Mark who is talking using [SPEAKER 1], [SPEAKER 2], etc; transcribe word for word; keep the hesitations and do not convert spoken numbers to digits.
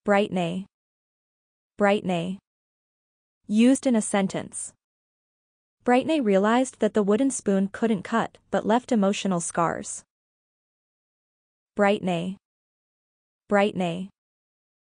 [SPEAKER 1] Brittney. Brittney. Used in a sentence. Brittney realized that the wooden spoon couldn't cut but left emotional scars. Brittney. Brittney.